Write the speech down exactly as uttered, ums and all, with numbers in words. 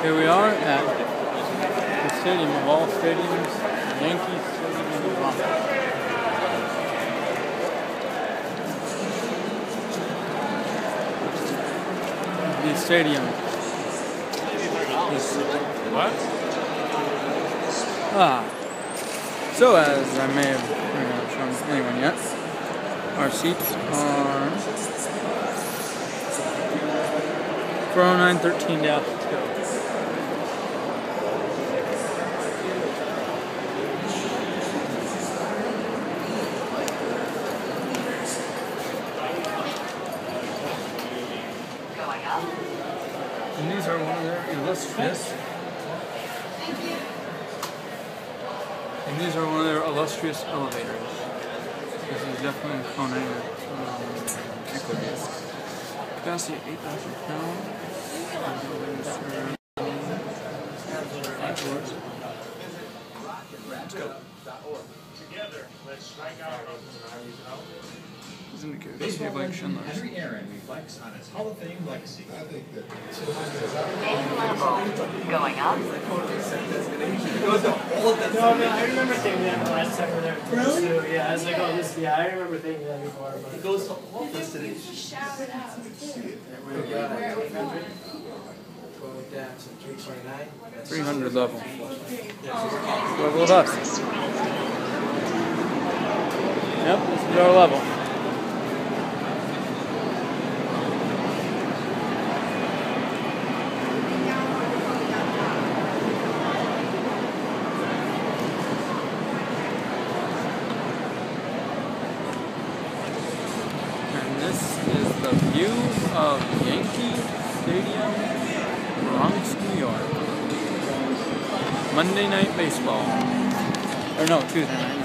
Here we are at the stadium of all stadiums, Yankee Stadium in the Bronx. The stadium is what? Ah. So as I may have not shown anyone yet, our seats are four oh nine thirteen dash two. And these are one of their illustrious. And these are one of their illustrious elevators. This is definitely a KONE um, Ecodisk. Capacity eight thousand pounds. Let's go. Together, let's strike out. Baseball legend Henry Aaron reflects on his Hall of Fame legacy. I think that going up. No, no, I remember thinking that the last time we were there. Really? Yeah, I was like, oh, this, yeah, I remember thinking that before. But it goes to all this today. Shout it out. three hundred level. Level of us. Yep, this is our level. And this is the view of Yankee Stadium, Bronx, New York. Monday night baseball. Or no, Tuesday night.